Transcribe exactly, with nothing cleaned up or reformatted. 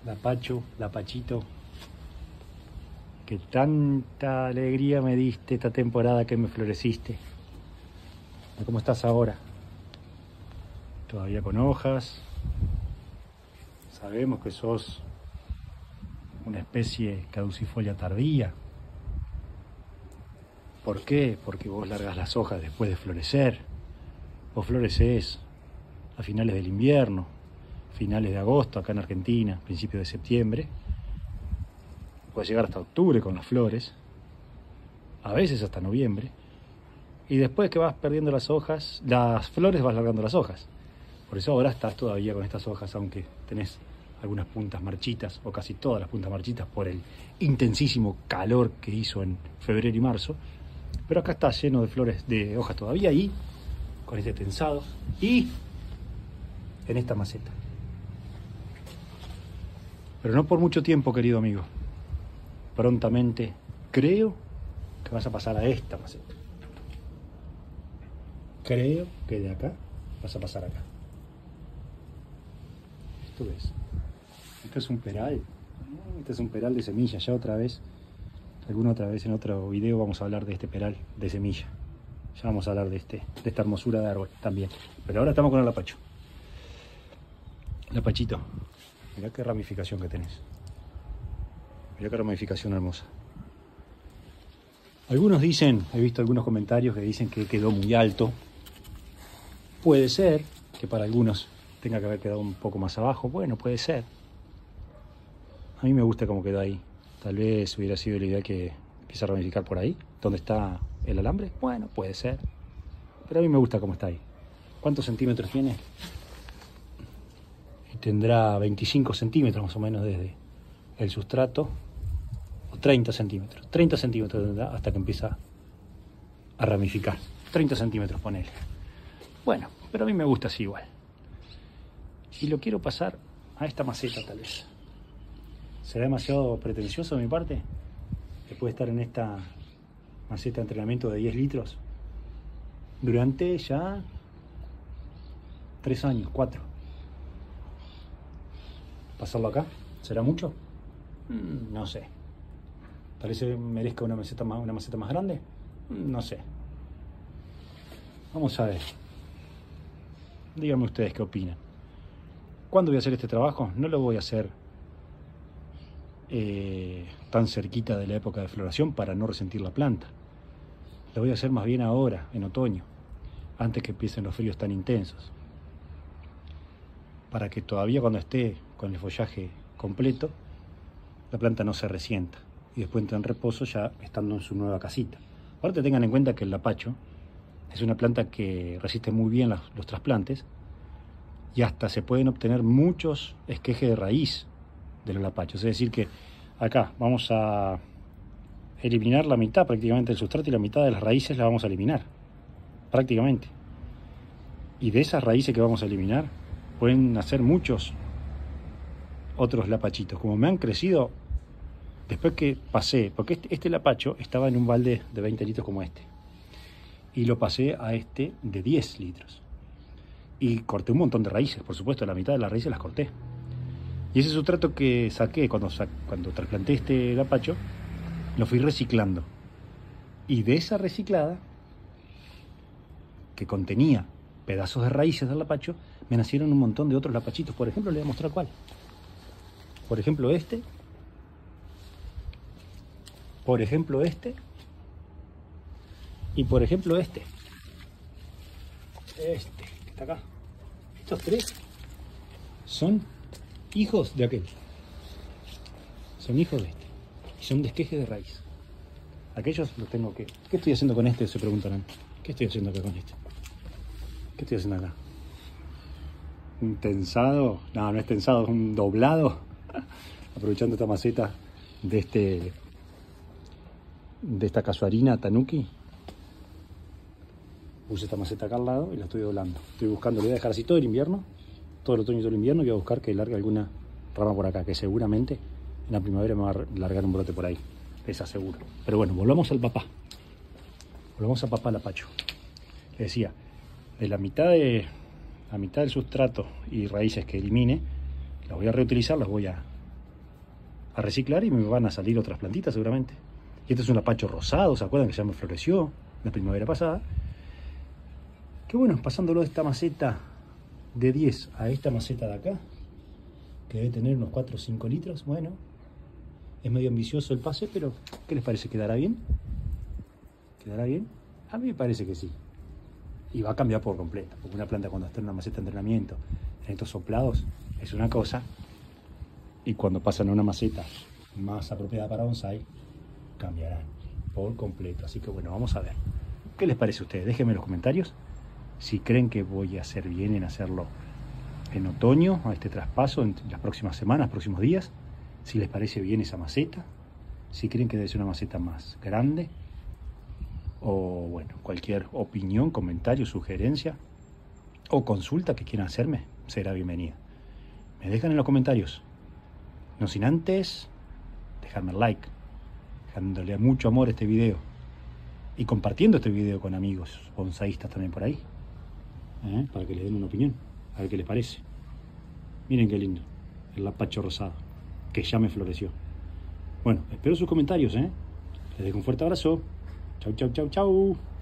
Lapacho, Lapachito, que tanta alegría me diste esta temporada que me floreciste. ¿Cómo estás ahora? Todavía con hojas. Sabemos que sos una especie caducifolia tardía. ¿Por qué? Porque vos largas las hojas después de florecer. Vos florecés a finales del invierno, finales de agosto acá en Argentina, principios de septiembre. Puede llegar hasta octubre con las flores, a veces hasta noviembre. Y después que vas perdiendo las hojas, las flores vas largando las hojas. Por eso ahora estás todavía con estas hojas, aunque tenés algunas puntas marchitas, o casi todas las puntas marchitas, por el intensísimo calor que hizo en febrero y marzo. Pero acá está lleno de flores, de hojas todavía, y con este tensado, y en esta maceta. Pero no por mucho tiempo, querido amigo. Prontamente creo que vas a pasar a esta maceta. Creo que de acá vas a pasar acá. Esto es. Esto es un peral. Este es un peral de semilla. Ya otra vez, alguna otra vez en otro video vamos a hablar de este peral de semilla. Ya vamos a hablar de, este, de esta hermosura de árbol también. Pero ahora estamos con el lapacho. Lapachito, mirá qué ramificación que tenés. Mirá qué ramificación hermosa. Algunos dicen, he visto algunos comentarios que dicen que quedó muy alto. Puede ser que para algunos tenga que haber quedado un poco más abajo. Bueno, puede ser. A mí me gusta cómo quedó ahí. Tal vez hubiera sido la idea que empiece a ramificar por ahí, donde está el alambre. Bueno, puede ser. Pero a mí me gusta cómo está ahí. ¿Cuántos centímetros tiene? Y tendrá veinticinco centímetros más o menos desde el sustrato. O treinta centímetros. treinta centímetros tendrá hasta que empieza a ramificar. treinta centímetros, ponele. Bueno, pero a mí me gusta así igual. Y lo quiero pasar a esta maceta tal vez. ¿Será demasiado pretencioso de mi parte? Que puede estar en esta maceta de entrenamiento de diez litros durante ya tres años, cuatro. ¿Pasarlo acá? ¿Será mucho? Mm, no sé. ¿Tal vez merezca una maceta más, una maceta más grande? Mm, no sé. Vamos a ver. Díganme ustedes qué opinan. ¿Cuándo voy a hacer este trabajo? No lo voy a hacer eh, tan cerquita de la época de floración para no resentir la planta. Lo voy a hacer más bien ahora, en otoño, antes que empiecen los fríos tan intensos. Para que todavía cuando esté con el follaje completo, la planta no se resienta. Y después entra en reposo ya estando en su nueva casita. Aparte tengan en cuenta que el lapacho es una planta que resiste muy bien los, los trasplantes. Y hasta se pueden obtener muchos esquejes de raíz de los lapachos. Es decir que acá vamos a eliminar la mitad prácticamente del sustrato y la mitad de las raíces la vamos a eliminar. Prácticamente. Y de esas raíces que vamos a eliminar pueden nacer muchos otros lapachitos. Como me han crecido después que pasé, porque este, este lapacho estaba en un balde de veinte litros como este. Y lo pasé a este de diez litros. Y corté un montón de raíces, por supuesto, la mitad de las raíces las corté. Y ese sustrato que saqué cuando, cuando trasplanté este lapacho, lo fui reciclando. Y de esa reciclada, que contenía pedazos de raíces del lapacho, me nacieron un montón de otros lapachitos. Por ejemplo, le voy a mostrar cuál. Por ejemplo, este. Por ejemplo, este. Y por ejemplo, este. Este, que está acá. Estos tres son hijos de aquel. Son hijos de este. Y son desquejes de raíz. Aquellos los tengo que... ¿Qué estoy haciendo con este? Se preguntarán. ¿Qué estoy haciendo acá con este? ¿Qué estoy haciendo acá? ¿Un tensado? No, no es tensado, es un doblado. Aprovechando esta maceta de este... de esta casuarina tanuki. Puse esta maceta acá al lado y la estoy doblando. Estoy buscando, le voy a dejar así todo el invierno, todo el otoño y todo el invierno, y voy a buscar que largue alguna rama por acá, que seguramente en la primavera me va a largar un brote por ahí. Les aseguro. Pero bueno, volvamos al papá. Volvamos a papá lapacho. Les decía, de la mitad de la mitad del sustrato y raíces que elimine, las voy a reutilizar, las voy a a reciclar y me van a salir otras plantitas seguramente. Y este es un apacho rosado, ¿se acuerdan que ya me floreció la primavera pasada? Que bueno, pasándolo de esta maceta de diez a esta maceta de acá, que debe tener unos cuatro o cinco litros, bueno, es medio ambicioso el pase, pero ¿qué les parece? ¿Quedará bien? ¿Quedará bien? A mí me parece que sí. Y va a cambiar por completo, porque una planta cuando está en una maceta de entrenamiento, en estos soplados, es una cosa, y cuando pasan a una maceta más apropiada para bonsai, cambiarán por completo. Así que bueno, vamos a ver. ¿Qué les parece a ustedes? Déjenme en los comentarios si creen que voy a hacer bien en hacerlo en otoño, a este traspaso, en las próximas semanas, próximos días. Si les parece bien esa maceta, si creen que debe ser una maceta más grande, o bueno, cualquier opinión, comentario, sugerencia o consulta que quieran hacerme, será bienvenida. Me dejan en los comentarios. No sin antes dejarme el like, dejándole mucho amor a este video y compartiendo este video con amigos bonsaístas también por ahí, ¿eh? Para que les den una opinión, a ver qué les parece. Miren qué lindo, el apacho rosado, que ya me floreció. Bueno, espero sus comentarios, ¿eh? Les dejo un fuerte abrazo. Chau, chau, chau, chau.